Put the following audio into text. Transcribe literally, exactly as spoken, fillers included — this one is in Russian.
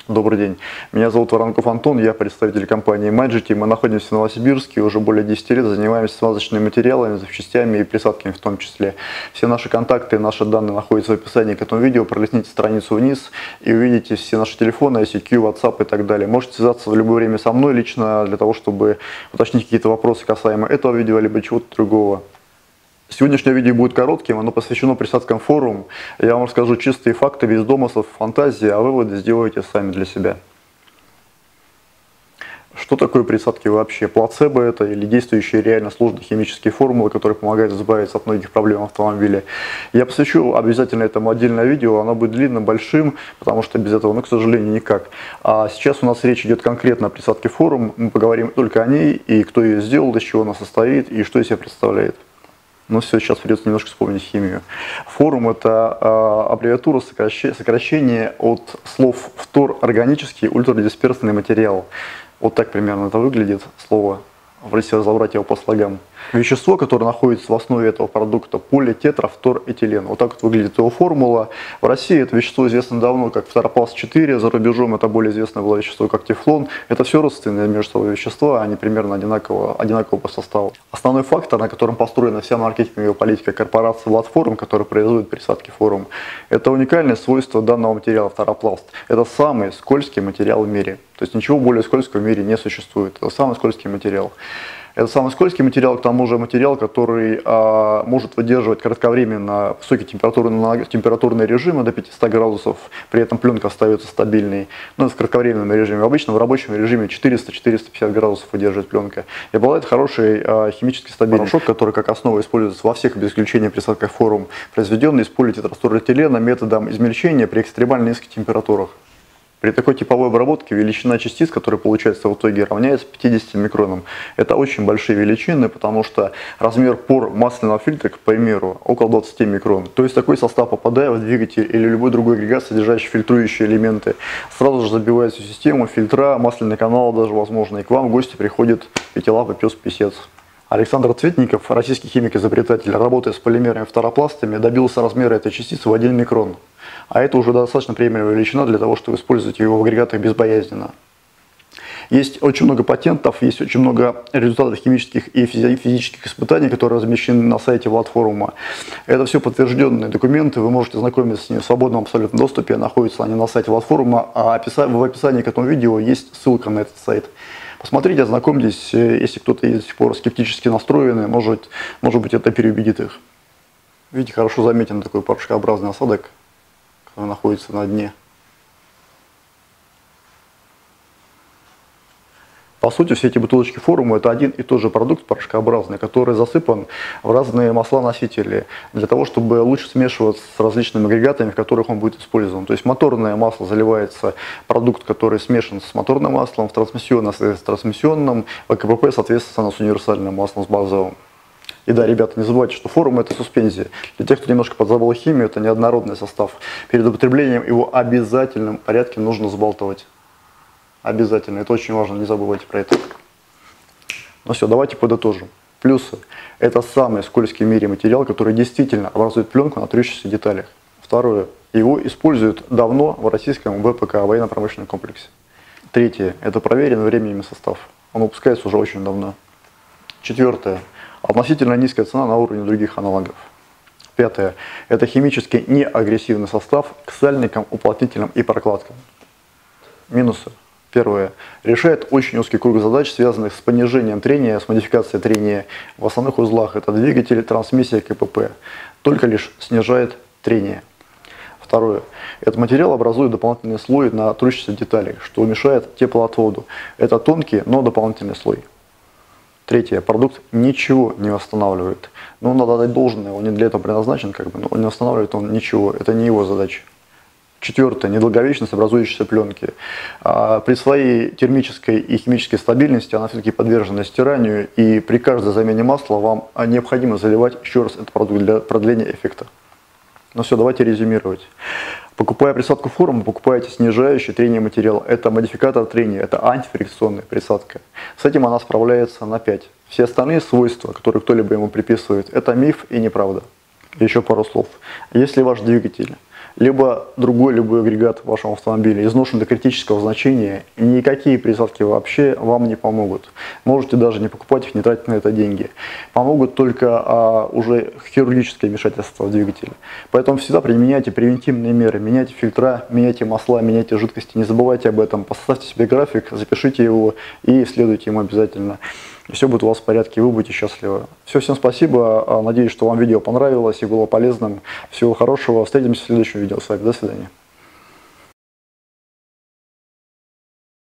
Добрый день. Меня зовут Воронков Антон, я представитель компании Magity. Мы находимся в Новосибирске и уже более десяти лет занимаемся смазочными материалами, запчастями и присадками в том числе. Все наши контакты и наши данные находятся в описании к этому видео. Пролистните страницу вниз и увидите все наши телефоны, ай си кью, WhatsApp и так далее. Можете связаться в любое время со мной лично для того, чтобы уточнить какие-то вопросы касаемо этого видео, либо чего-то другого. Сегодняшнее видео будет коротким, оно посвящено присадкам форум. Я вам расскажу чистые факты, без домыслов, фантазии, а выводы сделайте сами для себя. Что такое присадки вообще? Плацебо это или действующие реально сложные химические формулы, которые помогают избавиться от многих проблем автомобиля? Я посвящу обязательно этому отдельное видео, оно будет длинным, большим, потому что без этого, ну, к сожалению, никак. А сейчас у нас речь идет конкретно о присадке форум, мы поговорим только о ней, и кто ее сделал, из чего она состоит, и что из себя представляет. Но все, сейчас придется немножко вспомнить химию. Форум – это э, аббревиатура сокращения, сокращение от слов второорганический ультрадисперсный материал. Вот так примерно это выглядит слово, если разобрать его по слогам. Вещество, которое находится в основе этого продукта, политетрафторэтилен. Вот так вот выглядит его формула. В России это вещество известно давно как фторопласт четыре, за рубежом это более известное было вещество как тефлон. Это все родственные между собой вещества, они примерно одинаково, одинаково по составу. Основной фактор, на котором построена вся маркетинговая политика корпорации Владформ, которая производит присадки форум, это уникальное свойство данного материала фторопласт. Это самый скользкий материал в мире. То есть ничего более скользкого в мире не существует. Это самый скользкий материал. Это самый скользкий материал, к тому же материал, который а, может выдерживать кратковременно высокие температурные, температурные режимы до пятисот градусов, при этом пленка остается стабильной, но в кратковременном режиме. Обычно в рабочем режиме четыреста — четыреста пятьдесят градусов выдерживает пленка. И обладает хорошей а, химически стабильной. Порошок, который как основа используется во всех без исключения присадках форум, произведенный из политетрафторэтилена методом измельчения при экстремально низких температурах. При такой типовой обработке величина частиц, которая получается в итоге, равняется пятидесяти микронам. Это очень большие величины, потому что размер пор масляного фильтра, к примеру, около двадцати микрон. То есть такой состав, попадая в двигатель или любой другой агрегат, содержащий фильтрующие элементы, сразу же забивает всю систему, фильтра, масляный канал даже возможно, и к вам в гости приходит пятилапый пес-писец. Александр Цветников, российский химик-изобретатель, работая с полимерами фторопластами, добился размера этой частицы в один микрон. А это уже достаточно приемлемая величина для того, чтобы использовать его в агрегатах безбоязненно. Есть очень много патентов, есть очень много результатов химических и физических испытаний, которые размещены на сайте Владфорума. Это все подтвержденные документы, вы можете знакомиться с ними в свободном абсолютном доступе, находятся они на сайте Владфорума, а в описании к этому видео есть ссылка на этот сайт. Посмотрите, ознакомьтесь, если кто-то до сих пор скептически настроенный, может, может быть, это переубедит их. Видите, хорошо заметен такой порошкообразный осадок, который находится на дне. По сути, все эти бутылочки форума – это один и тот же продукт порошкообразный, который засыпан в разные масла-носители, для того, чтобы лучше смешиваться с различными агрегатами, в которых он будет использован. То есть моторное масло заливается продукт, который смешан с моторным маслом, в трансмиссионном с трансмиссионным, в КПП, соответственно, с универсальным маслом, с базовым. И да, ребята, не забывайте, что форум – это суспензия. Для тех, кто немножко подзабыл химию, это неоднородный состав. Перед употреблением его в обязательном порядке нужно взбалтывать. Обязательно, это очень важно, не забывайте про это. Ну все, давайте подытожим. Плюсы. Это самый скользкий в мире материал, который действительно образует пленку на трущихся деталях. Второе. Его используют давно в российском ВПК, военно-промышленном комплексе. Третье. Это проверенный временем состав. Он выпускается уже очень давно. Четвертое. Относительно низкая цена на уровне других аналогов. Пятое. Это химически неагрессивный состав к сальникам, уплотнителям и прокладкам. Минусы. Первое. Решает очень узкий круг задач, связанных с понижением трения, с модификацией трения в основных узлах. Это двигатель, трансмиссия, КПП. Только лишь снижает трение. Второе. Этот материал образует дополнительный слой на трущихся деталях, что мешает теплоотводу. Это тонкий, но дополнительный слой. Третье. Продукт ничего не восстанавливает. Но надо дать должное, он не для этого предназначен, как бы, но не восстанавливает он ничего. Это не его задача. Четвертое. Недолговечность образующейся пленки. А при своей термической и химической стабильности она все-таки подвержена стиранию, и при каждой замене масла вам необходимо заливать еще раз этот продукт для продления эффекта. Ну все, давайте резюмировать. Покупая присадку форум, вы покупаете снижающий трение материал. Это модификатор трения, это антифрикционная присадка. С этим она справляется на пять. Все остальные свойства, которые кто-либо ему приписывает, это миф и неправда. Еще пару слов. Если ваш двигатель либо другой любой агрегат в вашем автомобиле изношен до критического значения, никакие присадки вообще вам не помогут. Можете даже не покупать их, не тратить на это деньги. Помогут только а, уже хирургическое вмешательство в двигатель. Поэтому всегда применяйте превентивные меры, меняйте фильтра, меняйте масла, меняйте жидкости, не забывайте об этом, поставьте себе график, запишите его и следуйте ему обязательно. И все будет у вас в порядке, вы будете счастливы. Все, всем спасибо, надеюсь, что вам видео понравилось и было полезным. Всего хорошего, встретимся в следующем видео с вами, до свидания.